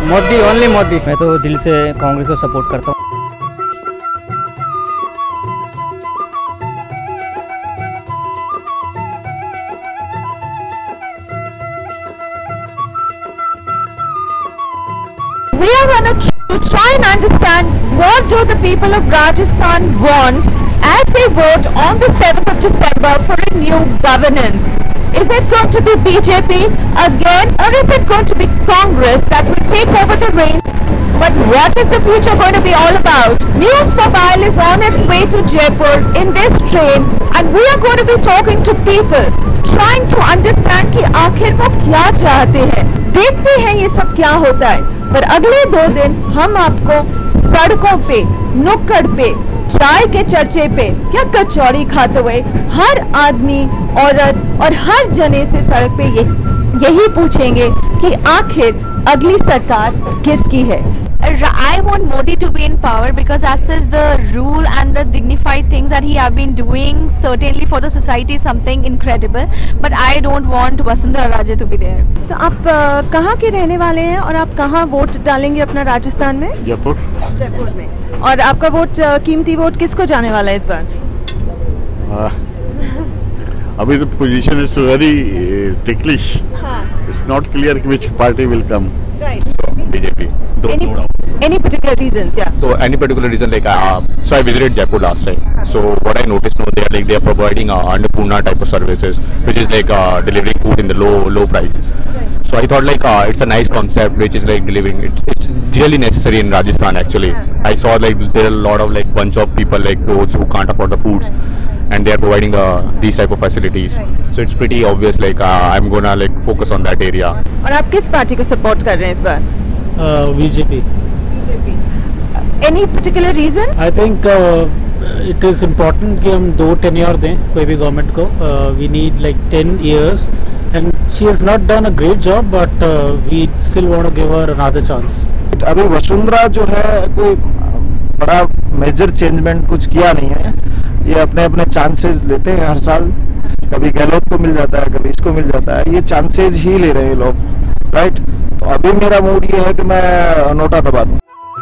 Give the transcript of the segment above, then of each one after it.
Modi, only Modi. मैं तो दिल से कांग्रेस को सपोर्ट करता हूँ। We are going to try and understand what do the people of Rajasthan want as they vote on the 7th of December for a new governance. Is it going to be BJP again, or is it going to be Congress that will take over the reins? But what is the future going to be all about? News Mobile is on its way to Jaipur in this train, and we are going to be talking to people, trying to understand कि आखिर वो क्या चाहते हैं। देखते हैं ये सब क्या होता है। पर अगले 2 दिन हम आपको सड़कों पे, नुक्कड़ पे, चाय के चर्चे पे क्या कचौड़ी खाते हुए हर आदमी, औरत और हर जने से सड़क पे यही पूछेंगे कि आखिर अगली सरकार किसकी है। I want Modi to be in power because as such the rule and the dignified things that he have been doing certainly for the society is something incredible, but I don't want Vasundhara Raje to be there. So, आप कहाँ के रहने वाले हैं और आप कहाँ vote डालेंगे अपना राजस्थान में? जयपुर। जयपुर में। और आपका वोट, कीमती वोट किसको जाने वाला है इस बार? अभी तो position is very ticklish. It's not clear which party will come. Right. So, BJP. Any particular reasons? Yeah. So any particular reason, like so I visited Jaipur last time. So what I noticed now, they are providing Annapurna type of services, which is like delivering food in the low price. So I thought like it's a nice concept, which is like delivering. It's really necessary in Rajasthan actually. I saw like there are a lot of like bunch of people like those who can't afford the foods, and they are providing these type of facilities. So it's pretty obvious like I'm gonna like focus on that area. और आप किस party को support कर रहे हैं इस बार? BJP. Any particular reason? I think it is important कि हम 2 टेन्योर दें कोई भी गवर्नमेंट को। We need like 10 years and she has not done a great job, but we still want to give her another chance. अभी वसुंधरा जो है कोई बड़ा मेजर चेंजमेंट कुछ किया नहीं है। ये अपने अपने चांसेस लेते हैं हर साल, कभी गहलोत को मिल जाता है, कभी इसको मिल जाता है, ये चांसेस ही ले रहे हैं लोग, राइट। तो अभी मेरा मूड ये है कि मैं नोटा दबा दूं।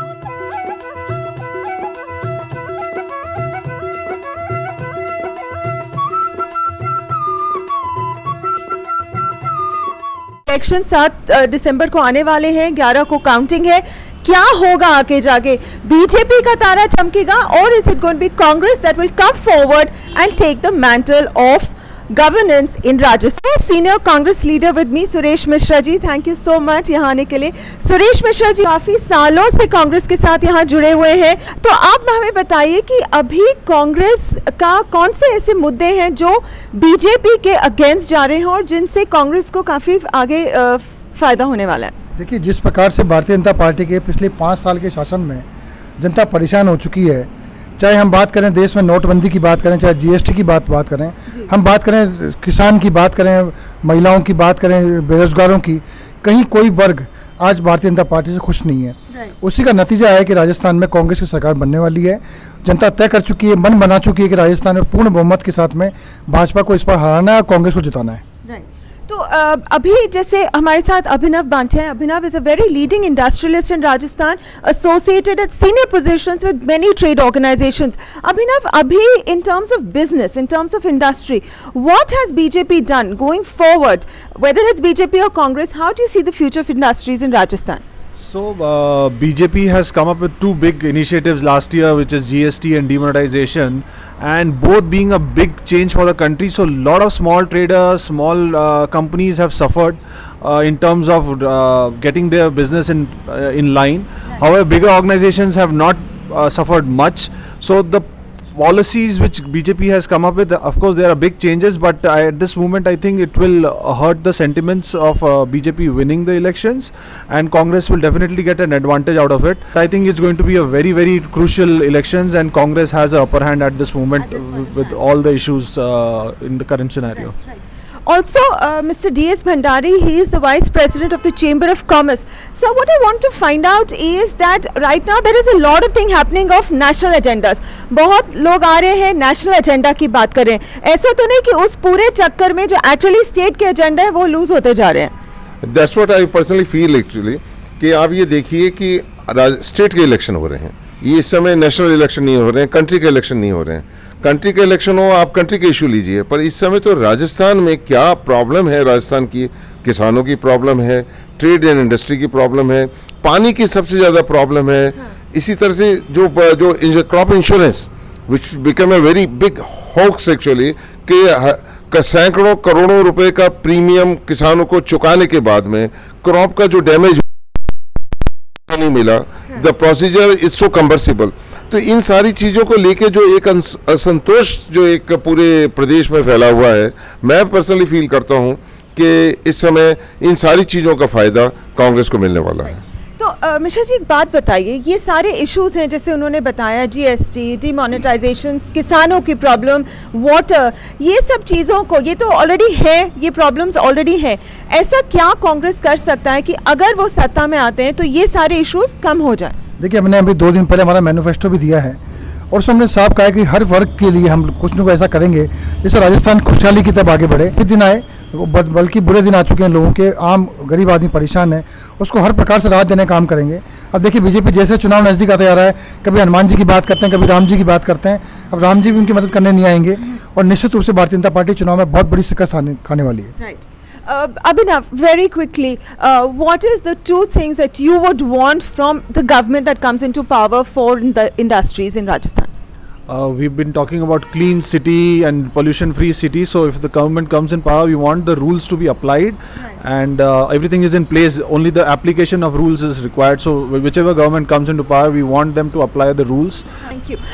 इलेक्शन 7 दिसंबर को आने वाले हैं, 11 को काउंटिंग है। क्या होगा आगे जाके? बीजेपी का तारा चमकेगा और is it going to be Congress that will come forward and take the mantle of governance in Rajasthan? Senior Congress leader with me Suresh Mishra ji, thank you so much यहाँ आने के लिए। सुरेश मिश्रा जी काफी सालों से कांग्रेस के साथ यहाँ जुड़े हुए हैं, तो आप हमें बताइए कि अभी कांग्रेस का कौन से ऐसे मुद्दे हैं जो बीजेपी के अगेंस्ट जा रहे हैं और जिनसे कांग्रेस को काफी आगे फायदा होने वाला है? देखिए, जिस प्रकार से भारतीय जनता पार्टी के पिछले 5 साल के शासन में जनता परेशान हो चुकी है, चाहे हम बात करें देश में नोटबंदी की बात करें, चाहे जीएसटी की बात करें, हम बात करें किसान की बात करें, महिलाओं की बात करें, बेरोजगारों की, कहीं कोई वर्ग आज भारतीय जनता पार्टी से खुश नहीं है। उसी का नतीजा है कि राजस्थान में कांग्रेस की सरकार बनने वाली है। जनता तय कर चुकी है, मन बना चुकी है कि राजस्थान में पूर्ण बहुमत के साथ में भाजपा को इस पर हराना है और कांग्रेस को जिताना है। तो अभी जैसे हमारे साथ अभिनव बांटे हैं। Abhinav is a very leading industrialist in Rajasthan, associated at senior positions with many trade organisations. Abhinav, अभी in terms of business, in terms of industry, what has BJP done going forward, whether it's BJP और Congress? How do you see the future of industries in Rajasthan? So BJP has come up with 2 big initiatives last year, which is GST and demonetization, and both being a big change for the country. So a lot of small traders, small companies have suffered in terms of getting their business in line. However, bigger organizations have not suffered much. So the policies which BJP has come up with, of course there are big changes, but at this moment I think it will hurt the sentiments of BJP winning the elections, and Congress will definitely get an advantage out of it. I think it's going to be a very, very crucial elections, and Congress has an upper hand at this moment with all the issues in the current scenario. Right. Also, Mr. D.S. Bhandari, he is the Vice President of the Chamber of Commerce. So what I want to find out is that right now there is a lot of thing happening of national agendas. बहुत लोग आ रहे हैं national agenda की बात कर रहे हैं। ऐसा तो नहीं कि उस पूरे चक्कर में जो actually state के agenda है वो lose होते जा रहे हैं? That's what I personally feel actually. कि आप ये देखिए कि स्टेट के इलेक्शन हो रहे हैं, ये इस समय नेशनल इलेक्शन नहीं हो रहे हैं, कंट्री के इलेक्शन नहीं हो रहे हैं। कंट्री के इलेक्शन हो, आप कंट्री के इशू लीजिए, पर इस समय तो राजस्थान में क्या प्रॉब्लम है, राजस्थान की किसानों की प्रॉब्लम है, ट्रेड एंड इंडस्ट्री की प्रॉब्लम है, पानी की सबसे ज़्यादा प्रॉब्लम है। इसी तरह से जो crop insurance which become a very big hoax actually, कि सैकड़ों करोड़ों रुपए का प्रीमियम किसानों को चुकाने के बाद में क्रॉप का जो डैमेज नहीं मिला, the procedure is so cumbersome. तो इन सारी चीज़ों को लेके जो एक असंतोष जो एक पूरे प्रदेश में फैला हुआ है, मैं पर्सनली फील करता हूं कि इस समय इन सारी चीज़ों का फ़ायदा कांग्रेस को मिलने वाला है। तो मिश्रा जी, एक बात बताइए, ये सारे इश्यूज हैं जैसे उन्होंने बताया, जीएसटी, डिमोनेटाइजेशन, किसानों की प्रॉब्लम, वाटर, ये सब चीज़ों को, ये तो ऑलरेडी है, ये प्रॉब्लम्स ऑलरेडी है। ऐसा क्या कांग्रेस कर सकता है कि अगर वो सत्ता में आते हैं तो ये सारे इश्यूज कम हो जाए? देखिए, हमने अभी 2 दिन पहले हमारा मैनिफेस्टो भी दिया है और उसमें हमने साफ कहा है कि हर वर्ग के लिए हम कुछ न कुछ ऐसा करेंगे जिससे राजस्थान खुशहाली की तरफ आगे बढ़े। कुछ दिन आए, बल्कि बुरे दिन आ चुके हैं, लोगों के, आम गरीब आदमी परेशान है, उसको हर प्रकार से राहत देने का काम करेंगे। अब देखिए, बीजेपी जैसे चुनाव नज़दीक आता जा रहा है, कभी हनुमान जी की बात करते हैं, कभी राम जी की बात करते हैं। अब राम जी भी उनकी मदद करने नहीं आएंगे और निश्चित रूप से भारतीय जनता पार्टी चुनाव में बहुत बड़ी शिकस्त खाने वाली है। Abhinav, very quickly, what is the 2 things that you would want from the government that comes into power for the industries in Rajasthan? We've been talking about clean city and pollution-free city. So if the government comes in power, we want the rules to be applied, and everything is in place. Only the application of rules is required. So whichever government comes into power, we want them to apply the rules. Thank you.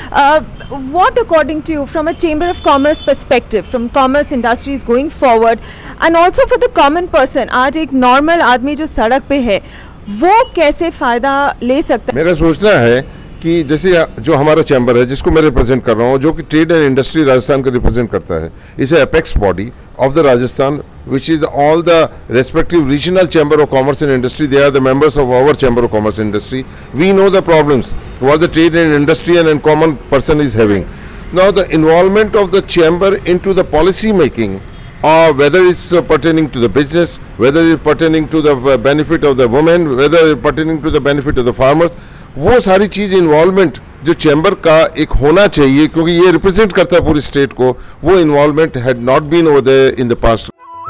What, according to you, from a Chamber of Commerce perspective, from commerce industries going forward, and also for the common person, आज एक normal आदमी जो सड़क पे है, वो कैसे फायदा ले सकता है? मेरा सोचना है कि जैसे जो हमारा चैम्बर है, जिसको मैं रिप्रेजेंट कर रहा हूँ, जो कि ट्रेड एंड इंडस्ट्री राजस्थान को रिप्रेजेंट करता है, is apex body of the Rajasthan, which is all the respective regional chamber of commerce and industry, they are the members of our chamber of commerce and industry. We know the problems what the trade and industry and common person is having. Now the involvement of the chamber into the policy making, or whether it's pertaining to the business, whether it's pertaining to the benefit of the women, whether it's pertaining to the benefit of the farmers, वो सारी चीज़ involvement जो chamber का एक होना चाहिए, क्योंकि ये represent करता है पूरी स्टेट को, वो involvement had not been over there in the past.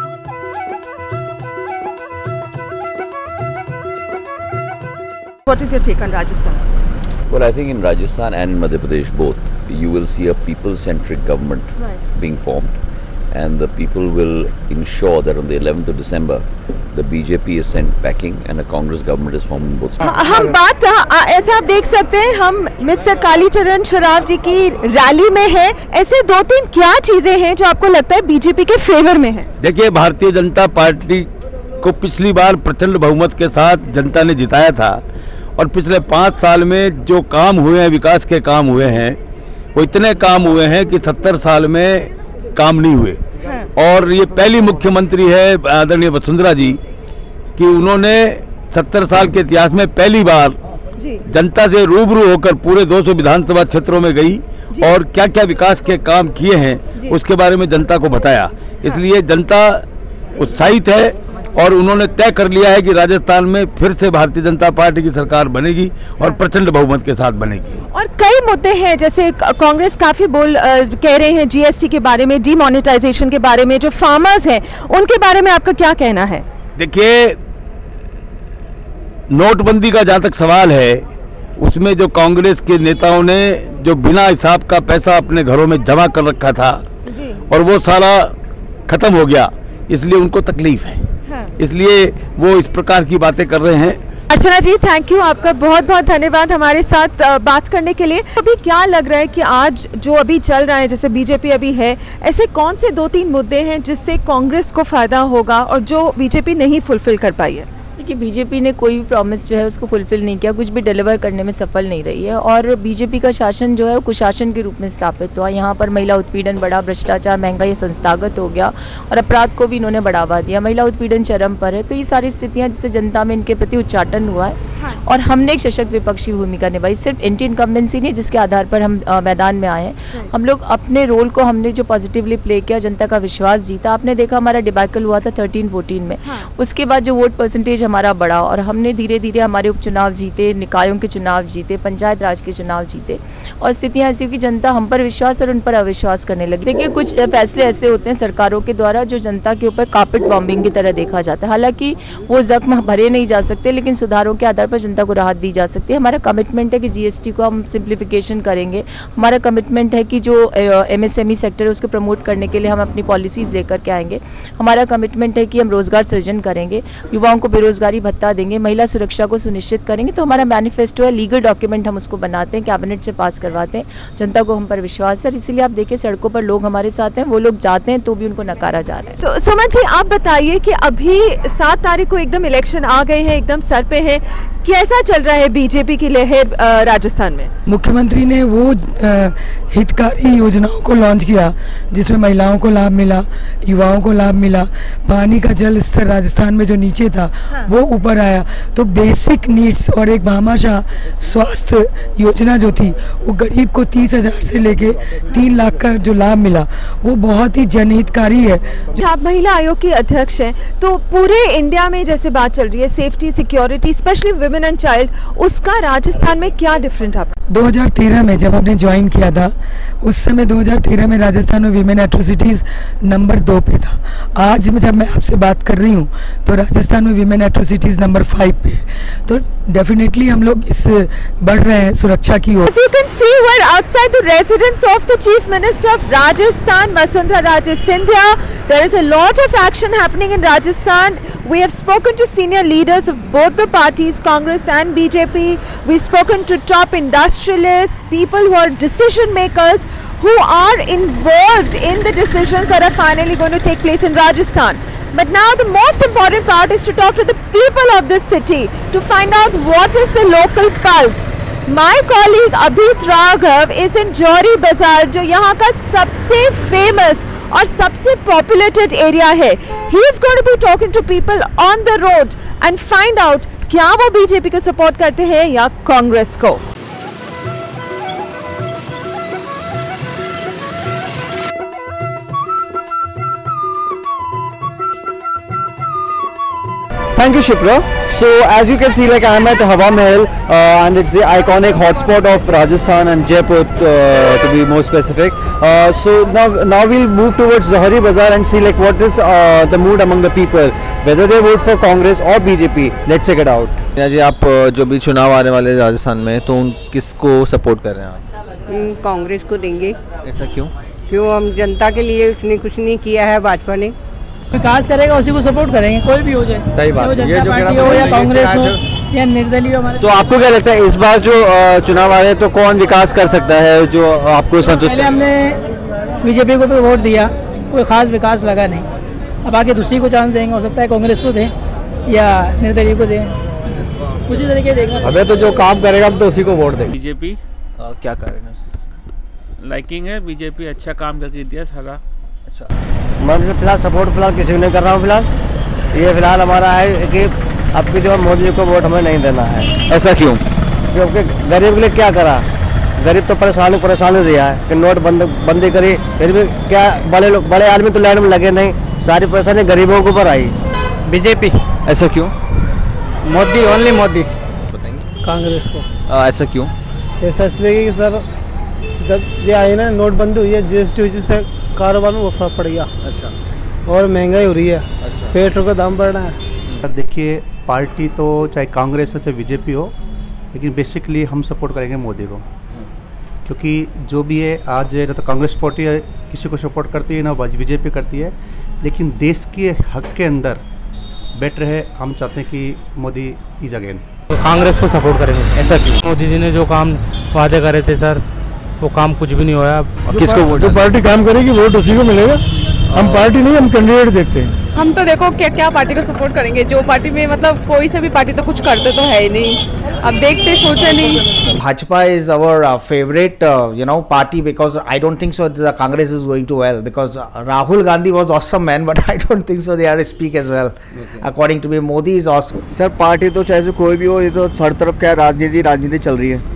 What is your take on Rajasthan? Well, I think in Rajasthan and in Madhya Pradesh both, you will see a people-centric government being formed. And the people will ensure that on the 11th of December, the BJP is sent packing and a Congress government is formed in both states. हम बात ऐसा आप देख सकते हैं, हम mister Kalicharan श्राव जी की rally में हैं। ऐसे 2-3 क्या चीजें हैं जो आपको लगता है बीजेपी के फेवर में है? देखिए, भारतीय जनता पार्टी को पिछली बार प्रचंड बहुमत के साथ जनता ने जिताया था और पिछले 5 साल में जो काम हुए हैं, विकास के काम हुए हैं, वो इतने काम हुए हैं कि 70 साल में काम नहीं हुए. और ये पहली मुख्यमंत्री है आदरणीय वसुंधरा जी कि उन्होंने 70 साल के इतिहास में पहली बार जनता से रूबरू होकर पूरे 200 विधानसभा क्षेत्रों में गई और क्या क्या विकास के काम किए हैं उसके बारे में जनता को बताया. इसलिए जनता उत्साहित है और उन्होंने तय कर लिया है कि राजस्थान में फिर से भारतीय जनता पार्टी की सरकार बनेगी और प्रचंड बहुमत के साथ बनेगी. और कई मुद्दे हैं, जैसे कांग्रेस काफी कह रहे हैं जीएसटी के बारे में, डिमोनेटाइजेशन के बारे में, जो फार्मर्स हैं उनके बारे में आपका क्या कहना है? देखिए, नोटबंदी का जहाँ तक सवाल है, उसमें जो कांग्रेस के नेताओं ने जो बिना हिसाब का पैसा अपने घरों में जमा कर रखा था और वो सारा खत्म हो गया, इसलिए उनको तकलीफ है. इसलिए वो इस प्रकार की बातें कर रहे हैं. अर्चना जी, थैंक यू, आपका बहुत बहुत धन्यवाद हमारे साथ बात करने के लिए. अभी क्या लग रहा है कि आज जो अभी चल रहा है, जैसे बीजेपी अभी है, ऐसे कौन से 2-3 मुद्दे हैं जिससे कांग्रेस को फायदा होगा और जो बीजेपी नहीं फुलफिल कर पाई है? देखिए, बीजेपी ने कोई भी प्रॉमिस जो है उसको फुलफिल नहीं किया, कुछ भी डिलीवर करने में सफल नहीं रही है और बीजेपी का शासन जो है वो कुशासन के रूप में स्थापित हुआ. यहाँ पर महिला उत्पीड़न बढ़ा, भ्रष्टाचार, महंगाई संस्थागत हो गया और अपराध को भी इन्होंने बढ़ावा दिया. महिला उत्पीड़न चरम पर है. तो ये सारी स्थितियाँ जिससे जनता में इनके प्रति उच्चाटन हुआ है और हमने एक सशक्त विपक्षी भूमिका निभाई. सिर्फ एंटी इनकम्बेंसी नहीं जिसके आधार पर हम मैदान में आए हैं, हम लोग अपने रोल को हमने जो पॉजिटिवली प्ले किया, जनता का विश्वास जीता. आपने देखा हमारा डिबैकल हुआ था 13-14 में, उसके बाद जो वोट परसेंटेज हमारा बढ़ा और हमने धीरे धीरे हमारे उपचुनाव जीते, निकायों के चुनाव जीते, पंचायत राज के चुनाव जीते और स्थितियाँ ऐसी हुई कि जनता हम पर विश्वास और उन पर अविश्वास करने लगी। देखिए, कुछ फैसले ऐसे होते हैं सरकारों के द्वारा जो जनता के ऊपर कार्पेट बॉम्बिंग की तरह देखा जाता है। हालांकि वो जख्म भरे नहीं जा सकते, लेकिन सुधारों के आधार पर जनता को राहत दी जा सकती है। हमारा कमिटमेंट है कि जीएसटी को हम सिंप्लीफिकेशन करेंगे। हमारा कमिटमेंट है कि जो एमएसएमई सेक्टर है उसको प्रमोट करने के लिए हम अपनी पॉलिसीज़ लेकर के आएंगे। हमारा कमिटमेंट है कि हम रोजगार सृजन करेंगे, युवाओं को बेरोजगारी भत्ता देंगे, महिला सुरक्षा को सुनिश्चित करेंगे। तो हमारा मैनिफेस्टो है, लीगल डॉक्यूमेंट हम उसको बनाते हैं, कैबिनेट से पास करवाते हैं। जनता को हम पर विश्वास है, इसीलिए आप देखिए सड़कों पर लोग हमारे साथ हैं। वो लोग जाते हैं तो भी उनको नकारा जा रहा है। तो सुमन जी, आप बताइए कि अभी 7 तारीख को एकदम इलेक्शन आ गए हैं, एकदम सर पे है, कैसा चल रहा है बीजेपी की लहर राजस्थान में? मुख्यमंत्री ने वो हितकारी योजनाओं को लॉन्च किया जिसमें महिलाओं को लाभ मिला, युवाओं को लाभ मिला, पानी का जल स्तर राजस्थान में जो नीचे था वो ऊपर आया। तो बेसिक नीड्स और एक भामाशाह स्वास्थ्य योजना जो थी वो गरीब को 30,000 से लेके 3 लाख का जो लाभ मिला वो बहुत ही जनहितकारी है। आप महिला आयोग की अध्यक्ष हैं, तो पूरे इंडिया में जैसे बात चल रही है safety security specially women and child, उसका राजस्थान में क्या डिफरेंट आप? 2013 में जब हमने ज्वाइन किया था उस समय 2013 में राजस्थान में विमेन एट्रोसिटीज़ नंबर 2 पे था। आज में जब मैं आपसे बात कर रही हूँ तो राजस्थान में विमेन एट्रोसिटीज़ नंबर 5 पे है। तो डेफिनेटली हम लोग इस बढ़ रहे हैं सुरक्षा की ओर। As you can see, we're outside the residence of the Chief Minister of Rajasthan, Vasundhara Raje Scindia. There is a lot of action happening in Rajasthan. We have spoken to senior leaders of both the parties, Congress and BJP. We've spoken to top industrialists, people who are decision makers, who are involved in the decisions that are finally going to take place in Rajasthan. But now the most important part is to talk to the people of this city to find out what is the local pulse. My colleague Abhit Raghav is in Jori Bazaar, जो यहाँ का सबसे famous और सबसे populated area है. He is going to be talking to people on the road and find out क्या वो BJP को support करते हैं या कांग्रेस को. Thank you, Shipra. So as you can see, like I am at Hawa Mahal and it's the iconic hotspot of Rajasthan and Jaipur to be more specific. So now we'll move towards Johari Bazaar and see like what is the mood among the people, whether they vote for Congress or BJP. Let's check it out. जी, आप जो भी चुनाव आने वाले राजस्थान में तो उन किसको सपोर्ट कर रहे हैं आप? कांग्रेस को देंगे। ऐसा क्यों? क्यों, हम जनता के लिए उसने कुछ नहीं किया है भाजपा ने। विकास करेगा उसी को सपोर्ट करेंगे, कोई भी हो जाए। सही बात है। ये जो पार्टी हो या कांग्रेस हो या निर्दलीय हमारे। तो आपको क्या लगता है इस बार जो चुनाव आ रहे हैं तो कौन विकास कर सकता है जो आपको संतुष्ट? पहले हमने बीजेपी को भी वोट दिया, कोई खास विकास लगा नहीं। अब आगे दूसरी को चांस देंगे, हो सकता है कांग्रेस को दें या निर्दलीय को दें, उसी तरीके देंगे। हमें तो जो काम करेगा हम तो उसी को वोट देंगे। बीजेपी क्या करेगा? लाइकिंग है, बीजेपी अच्छा काम करके दिया सारा। अच्छा, मैं फिलहाल सपोर्ट फिलहाल किसी को नहीं कर रहा हूँ। फिलहाल ये फिलहाल हमारा है कि अब की जो मोदी को वोट हमें नहीं देना है। ऐसा क्यों? क्योंकि गरीब के लिए क्या करा, गरीब तो परेशान ही रहा है कि नोट बंदी करी, फिर भी क्या बड़े आदमी तो लाइन में लगे नहीं, सारी परेशानी गरीबों के ऊपर आई। बीजेपी। ऐसा क्यों? मोदी, ओनली मोदी। कांग्रेस को। ऐसा क्यों? ऐसा इसलिए कि सर जब ये आई ना नोटबंदी हुई है, जीएसटी वजह से कारोबार में वो फर्क पड़ गया। अच्छा। और महंगाई हो रही है। अच्छा। पेट्रोल का दाम बढ़ रहा है। देखिए, पार्टी तो चाहे कांग्रेस हो चाहे बीजेपी हो, लेकिन बेसिकली हम सपोर्ट करेंगे मोदी को, क्योंकि जो भी है आज ना तो कांग्रेस पार्टी किसी को सपोर्ट करती है ना बीजेपी करती है, लेकिन देश के हक के अंदर बेटर है, हम चाहते हैं कि मोदी इज अगेन। तो कांग्रेस को सपोर्ट करेंगे। ऐसा क्यों? मोदी जी ने जो काम वादे करे थे सर, वो काम कुछ भी नहीं हुआ। किसको वोट? जो पार्टी काम करेगी वोट उसी को मिलेगा। हम पार्टी नहीं, हम कैंडिडेट देखते हैं। हम तो देखो क्या पार्टी को सपोर्ट करेंगे, जो पार्टी में मतलब कोई से भी पार्टी तो कुछ करते तो है ही नहीं, अब देखते सोचे नहीं। Bhajpa is our favorite party because I don't think so the Congress is going to well, because Rahul Gandhi was awesome man, but I don't think so they are speak as well. According to me, Modi is awesome. Sir party तो चाहे जो कोई भी हो, ये तो हर तरफ क्या राजनीति चल रही है।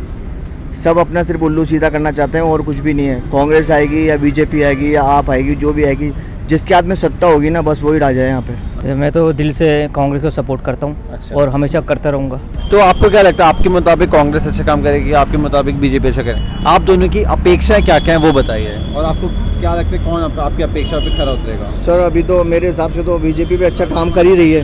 सब अपना सिर्फ उल्लू सीधा करना चाहते हैं और कुछ भी नहीं है। कांग्रेस आएगी या बीजेपी आएगी या आप आएगी, जो भी आएगी, जिसके हाथ में सत्ता होगी ना बस वही राजा है यहाँ पे। मैं तो दिल से कांग्रेस को सपोर्ट करता हूँ। अच्छा। और हमेशा करता रहूँगा। तो आपको क्या लगता है, आपके मुताबिक कांग्रेस अच्छा काम करेगी, आपके मुताबिक बीजेपी अच्छा करेगी? आप दोनों की अपेक्षाएं क्या क्या हैं वो बताइए, और आपको क्या लगता है कौन आपकी अपेक्षा पे खरा उतरेगा? सर अभी तो मेरे हिसाब से तो बीजेपी भी अच्छा काम कर ही रही है।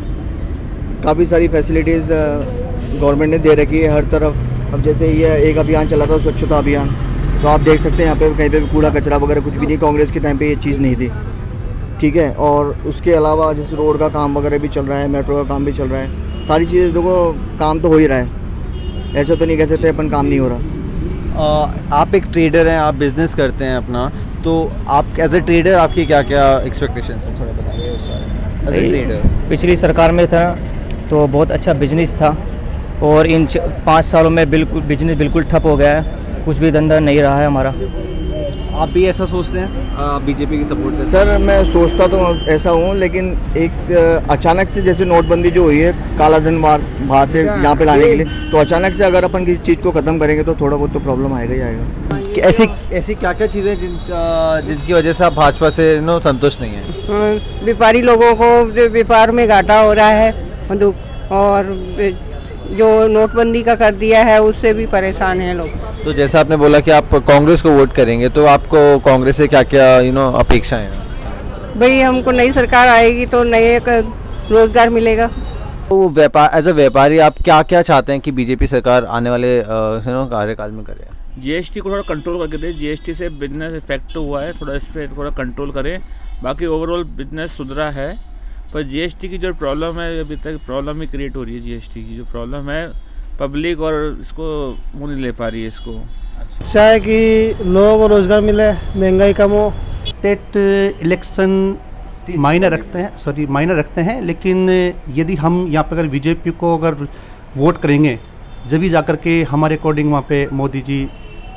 काफ़ी सारी फैसिलिटीज़ गवर्नमेंट ने दे रखी है हर तरफ। अब जैसे ये एक अभियान चला था, स्वच्छता अभियान, तो आप देख सकते हैं यहाँ पे कहीं पे भी कूड़ा कचरा वगैरह कुछ भी नहीं, कांग्रेस के टाइम पे ये चीज़ नहीं थी। ठीक है, और उसके अलावा जैसे रोड का काम वगैरह भी चल रहा है, मेट्रो का काम भी चल रहा है, सारी चीज़ें देखो काम तो हो ही रहा है, ऐसा तो नहीं कह सकते अपन काम नहीं हो रहा। आप एक ट्रेडर हैं, आप बिजनेस करते हैं अपना, तो आप एज ए ट्रेडर आपकी क्या क्या एक्सपेक्टेशन है, थोड़ा बताइए उस बारे में। एज ए ट्रेडर पिछली सरकार में था तो बहुत अच्छा बिजनेस था, और इन 5 सालों में बिजनेस बिल्कुल ठप हो गया है, कुछ भी धंधा नहीं रहा है हमारा। आप भी ऐसा सोचते हैं, आप बीजेपी की सपोर्ट करते हैं? सर मैं सोचता तो ऐसा हूँ, लेकिन एक अचानक से जैसे नोटबंदी जो हुई है, काला धन बाहर से यहाँ पे लाने के लिए, तो अचानक से अगर अपन किसी चीज़ को ख़त्म करेंगे तो थोड़ा बहुत तो प्रॉब्लम आएगा ही आएगा। ऐसी क्या क्या चीज़ें जिनकी वजह से आप भाजपा से संतुष्ट नहीं है? व्यापारी लोगों को जो व्यापार में घाटा हो रहा है, और जो नोटबंदी का कर दिया है उससे भी परेशान हैं लोग। तो जैसा आपने बोला कि आप कांग्रेस को वोट करेंगे, तो आपको कांग्रेस से क्या क्या अपेक्षाएं हैं? भाई हमको नई सरकार आएगी तो नए रोजगार मिलेगा। तो एज अ व्यापारी आप क्या क्या चाहते हैं कि बीजेपी सरकार आने वाले कार्यकाल में करे? जीएसटी को थोड़ा कंट्रोल करके दे, जीएसटी से बिजनेस इफेक्ट हुआ है, थोड़ा इस पर थोड़ा कंट्रोल करें। बाकी ओवरऑल बिजनेस सुधरा है, पर जीएसटी की जो प्रॉब्लम है अभी तक प्रॉब्लम ही क्रिएट हो रही है। जीएसटी की जो प्रॉब्लम है, पब्लिक और इसको मुँह नहीं ले पा रही है इसको। अच्छा है कि लोगों को रोजगार मिले, महंगाई कम हो। स्टेट इलेक्शन मायने रखते हैं, लेकिन यदि हम यहाँ पर अगर बीजेपी को अगर वोट करेंगे, जब भी जाकर के हमारे अकॉर्डिंग वहाँ पे मोदी जी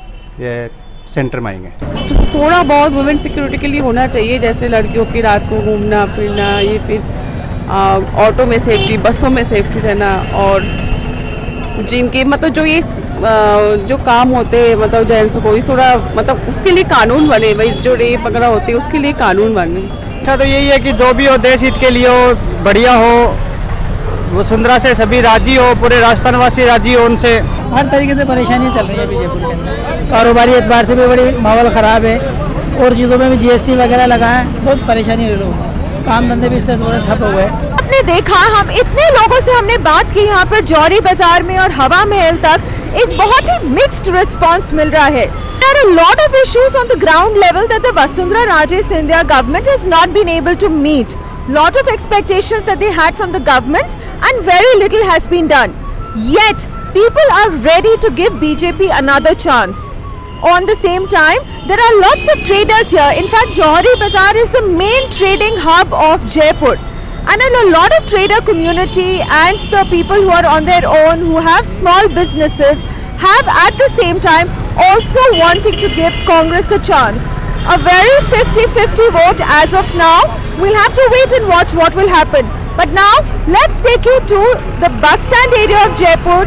सेंटर में आएंगे। तो थोड़ा बहुत वुमेन सिक्योरिटी के लिए होना चाहिए, जैसे लड़कियों की रात को घूमना फिरना, ये फिर ऑटो में सेफ्टी, बसों में सेफ्टी रहना, और जिनके मतलब जो ये जो काम होते हैं मतलब जेंट्स को थोड़ा मतलब उसके लिए कानून बने, भाई जो रेप वगैरह होते हैं उसके लिए कानून बने। अच्छा तो यही है कि जो भी हो देश हित के लिए हो, बढ़िया हो, वसुंधरा से सभी राजी हो, पूरे राजस्थान वासी राजी हो उनसे। हर तरीके से परेशानियाँ चल रही है बीजेपुर के अंदर, कारोबारी एतबार से भी बड़ी माहौल ख़राब है, और चीज़ों में भी जीएसटी वगैरह लगा है, बहुत परेशानी हो रही है, काम धंधे भी इससे थोड़े ठप हो गए। आपने देखा, हम इतने लोगों से हमने बात की यहाँ पर जौहरी बाजार में और हवा महल तक, एक बहुत ही मिक्स्ड रिस्पांस मिल रहा है। There are a lot of issues on the ground level that the Vasundhara Raje Scindia government has not been able to meet. Lot of expectations that they had from the government and very little has been done. Yet, people are ready to give BJP another chance. On the same time, there are lots of traders here. In fact, Jauhari Bazaar is the main trading hub of Jaipur. And a lot of trader community and the people who are on their own, who have small businesses, have at the same time also wanting to give Congress a chance. A very 50-50 vote as of now. We'll have to wait and watch what will happen. But now, let's take you to the bus stand area of Jaipur.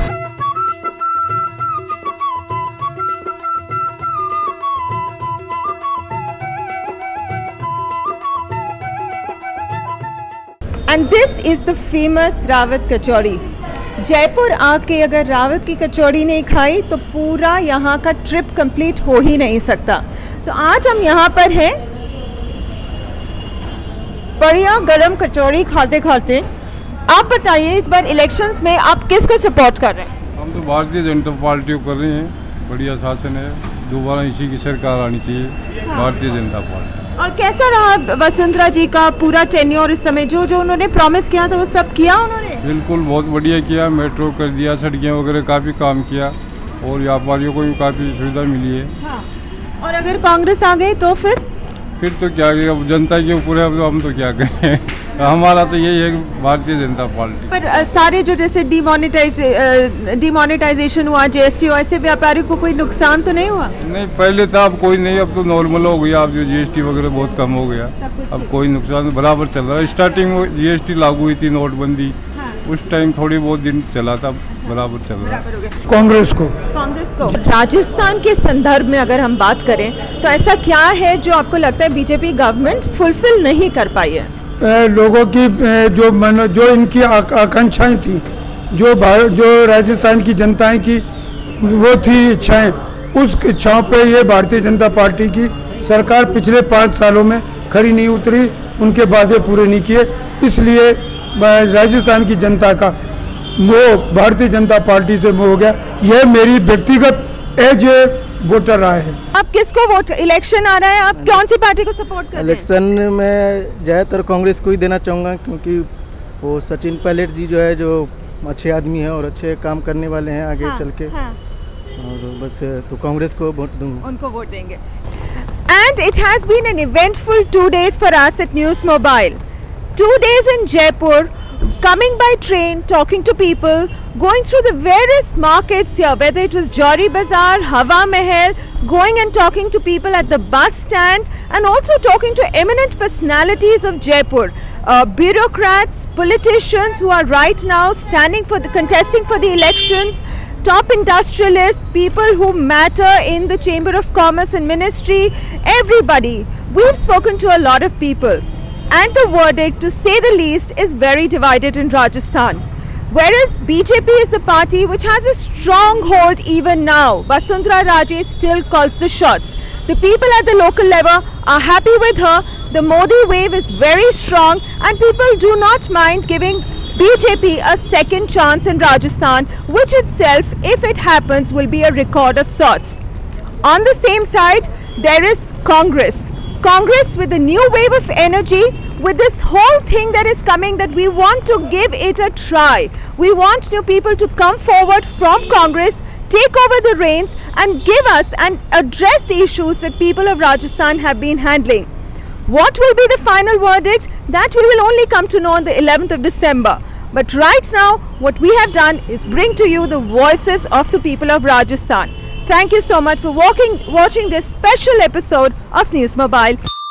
And this is the famous Rawat Kachori. Jaipur आके अगर रावत की कचौड़ी नहीं खाई तो पूरा यहाँ का trip complete हो ही नहीं सकता। तो आज हम यहाँ पर हैं, बढ़िया गरम कचौड़ी खाते खाते। आप बताइए इस बार इलेक्शंस में आप किसको सपोर्ट कर रहे हैं? हम तो भारतीय जनता पार्टी को कर रहे हैं, बढ़िया शासन है, दोबारा इसी की सरकार आनी चाहिए, भारतीय जनता पार्टी। और कैसा रहा वसुंधरा जी का पूरा टेन्योर इस समय? जो जो उन्होंने प्रॉमिस किया था वो सब किया उन्होंने? बिल्कुल बहुत बढ़िया किया, मेट्रो कर दिया, सड़कें वगैरह काफ़ी काम किया, और व्यापारियों को भी काफ़ी सुविधा मिली है। हाँ। और अगर कांग्रेस आ गई तो फिर तो क्या करेगा, जनता के ऊपर है, हम तो क्या करें। हमारा तो यही है भारतीय जनता पार्टी। पर सारे जो जैसे डिमोनेटाइजेशन हुआ, जीएसटी हुआ, ऐसे व्यापारियों को कोई नुकसान तो नहीं हुआ? नहीं, पहले था, अब कोई नहीं, अब तो नॉर्मल हो गया, अब जो जीएसटी वगैरह बहुत कम हो गया, अब कोई नुकसान बराबर चल रहा है। स्टार्टिंग में जीएसटी लागू हुई थी, नोटबंदी, उस टाइम थोड़ी बहुत दिन चला था, बराबर चल रहा है। कांग्रेस को राजस्थान के संदर्भ में अगर हम बात करें तो ऐसा क्या है जो आपको लगता है बीजेपी गवर्नमेंट फुलफिल नहीं कर पाई है? लोगों की जो इनकी आकांक्षाएं थी, जो राजस्थान की जनताएं की वो थी इच्छाएं, उस इच्छाओं पे ये भारतीय जनता पार्टी की सरकार पिछले 5 सालों में खरी नहीं उतरी, उनके वादे पूरे नहीं किए। इसलिए राजस्थान की जनता का मोह भारतीय जनता पार्टी से मोह हो गया। यह मेरी व्यक्तिगत एज ए वोटर राय है। आप किसको वोट, इलेक्शन आ रहा है, आप कौन सी पार्टी को सपोर्ट कर रहे हैं? इलेक्शन में ज़्यादातर कांग्रेस को ही देना चाहूँगा, क्योंकि वो सचिन पायलट जी जो है, जो अच्छे आदमी हैं और अच्छे काम करने वाले हैं आगे चल के, और बस तो कांग्रेस को वोट दूंगा, उनको वोट देंगे। And it has been an eventful 2 days for us at News Mobile. 2 days in Jaipur, coming by train, talking to people, going through the various markets here, whether it was Jari Bazaar, Hawa Mahal, going and talking to people at the bus stand, and also talking to eminent personalities of Jaipur, bureaucrats, politicians who are right now contesting for the elections, top industrialists, people who matter in the Chamber of Commerce and Ministry, everybody. We've spoken to a lot of people, and the verdict, to say the least, is very divided in Rajasthan. Whereas BJP is the party which has a stronghold even now. Vasundhara Raje still calls the shots. The people at the local level are happy with her. The Modi wave is very strong, and people do not mind giving BJP a second chance in Rajasthan, which itself, if it happens, will be a record of sorts. On the same side, there is Congress. Congress with a new wave of energy, with this whole thing that is coming, that we want to give it a try. We want new people to come forward from Congress, take over the reins and give us and address the issues that people of Rajasthan have been handling. What will be the final verdict? That we will only come to know on the 11th of December. But right now, what we have done is bring to you the voices of the people of Rajasthan. Thank you so much for watching this special episode of News Mobile.